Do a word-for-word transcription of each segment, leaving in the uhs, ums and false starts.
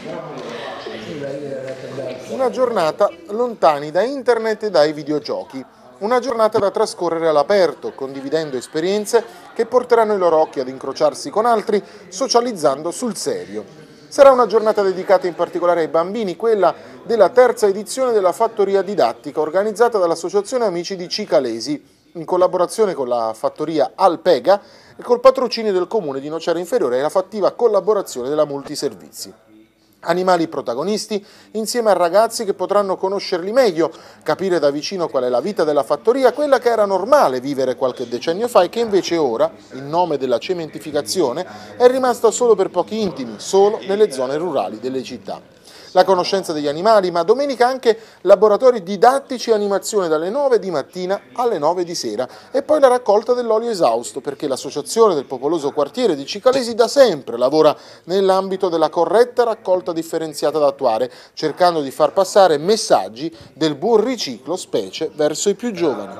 Una giornata lontani da internet e dai videogiochi. Una giornata da trascorrere all'aperto, condividendo esperienze che porteranno i loro occhi ad incrociarsi con altri, socializzando sul serio. Sarà una giornata dedicata in particolare ai bambini, quella della terza edizione della fattoria didattica organizzata dall'Associazione Amici di Cicalesi, in collaborazione con la fattoria Alpega e col patrocinio del Comune di Nocera Inferiore e la fattiva collaborazione della Multiservizi. Animali protagonisti insieme a ragazzi che potranno conoscerli meglio, capire da vicino qual è la vita della fattoria, quella che era normale vivere qualche decennio fa e che invece ora, in nome della cementificazione, è rimasta solo per pochi intimi, solo nelle zone rurali delle città. La conoscenza degli animali, ma domenica anche laboratori didattici e animazione dalle nove di mattina alle nove di sera e poi la raccolta dell'olio esausto, perché l'associazione del popoloso quartiere di Cicalesi da sempre lavora nell'ambito della corretta raccolta differenziata da attuare, cercando di far passare messaggi del buon riciclo, specie verso i più giovani.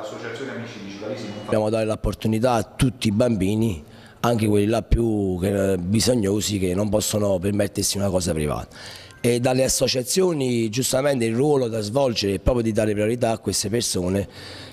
Dobbiamo dare l'opportunità a tutti i bambini, anche quelli là più bisognosi, che non possono permettersi una cosa privata. E dalle associazioni giustamente il ruolo da svolgere è proprio di dare priorità a queste persone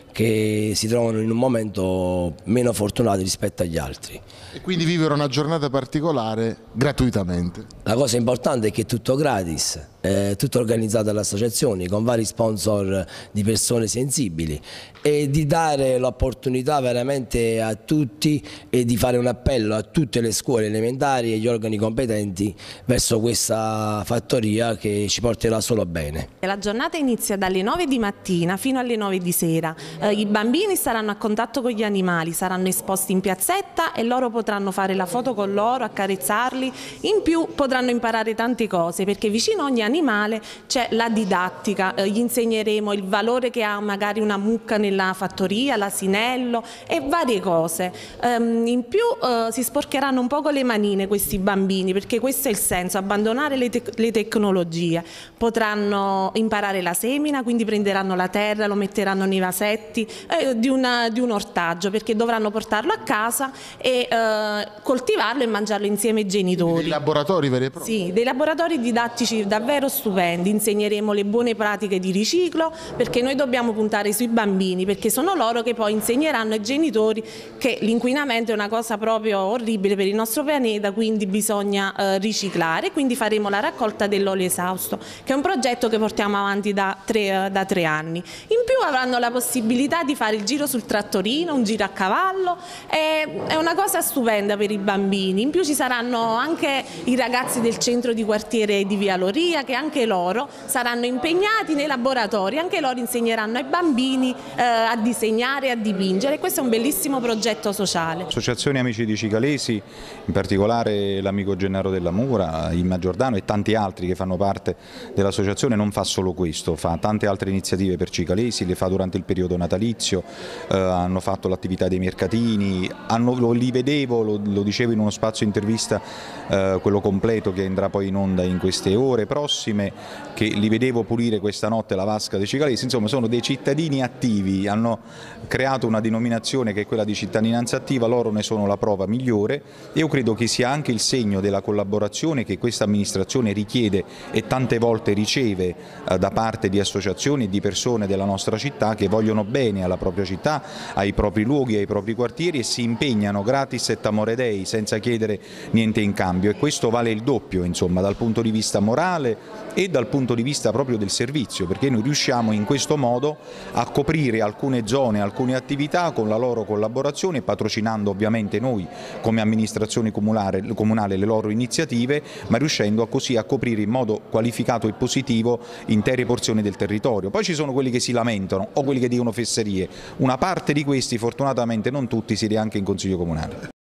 che si trovano in un momento meno fortunato rispetto agli altri. E quindi vivere una giornata particolare gratuitamente. La cosa importante è che è tutto gratis, è tutto organizzato dalle associazioni con vari sponsor di persone sensibili, e di dare l'opportunità veramente a tutti e di fare un appello a tutte le scuole elementari e gli organi competenti verso questa fattoria che ci porterà solo bene. La giornata inizia dalle nove di mattina fino alle nove di sera. Eh, I bambini saranno a contatto con gli animali, saranno esposti in piazzetta e loro potranno fare la foto con loro, accarezzarli. In più potranno imparare tante cose, perché vicino a ogni animale c'è la didattica, eh, gli insegneremo il valore che ha magari una mucca nella fattoria, l'asinello e varie cose. Um, in più uh, si sporcheranno un po' con le manine questi bambini, perché questo è il senso, abbandonare le, te le tecnologie. Potranno imparare la semina, quindi prenderanno la terra, lo metteranno nei vasetti eh, di, una, di un ortaggio, perché dovranno portarlo a casa e uh, coltivarlo e mangiarlo insieme ai genitori. Dei laboratori veri e propri? Sì, dei laboratori didattici davvero stupendi. Insegneremo le buone pratiche di riciclo, perché noi dobbiamo puntare sui bambini, perché sono loro che poi insegneranno ai genitori che l'inquinamento è una cosa proprio orribile per il nostro pianeta, quindi bisogna eh, riciclare. Quindi faremo la raccolta dell'olio esausto, che è un progetto che portiamo avanti da tre, eh, da tre anni. In più avranno la possibilità di fare il giro sul trattorino, un giro a cavallo, è, è una cosa stupenda per i bambini. In più ci saranno anche i ragazzi del centro di quartiere di Via Loria, che anche loro saranno impegnati nei laboratori, anche loro insegneranno ai bambini eh, a disegnare e a dipingere. Questo è un bellissimo progetto sociale. Associazione Amici di Cicalesi, in particolare l'amico Gennaro Della Mura, Imma Giordano e tanti altri che fanno parte dell'associazione, non fa solo questo, fa tante altre iniziative per Cicalesi, le fa durante il periodo natalizio, eh, hanno fatto l'attività dei mercatini, hanno, lo, li vedevo, lo, lo dicevo in uno spazio intervista, eh, quello completo che andrà poi in onda in queste ore prossime, che li vedevo pulire questa notte la vasca dei Cicalesi. Insomma, sono dei cittadini attivi, hanno creato una denominazione che è quella di cittadinanza attiva, loro ne sono la prova migliore. Io credo che sia anche il segno della collaborazione che questa amministrazione richiede e tante volte riceve eh, da parte di associazioni e di persone della nostra città che vogliono bene alla propria città, ai propri luoghi, ai propri quartieri, e si impegnano gratis et amore Dei senza chiedere niente in cambio, e questo vale il doppio, insomma, dal punto di vista morale e dal punto di vista proprio del servizio, perché noi riusciamo in questo modo a coprire alcune zone, alcune attività con la loro collaborazione, patrocinando ovviamente noi come amministrazione comunale, comunale le loro iniziative, ma riuscendo così a coprire in modo qualificato e positivo intere porzioni del territorio. Poi ci sono quelli che si lamentano o quelli che dicono fesserie, una parte di questi, fortunatamente non tutti, siede anche in Consiglio Comunale.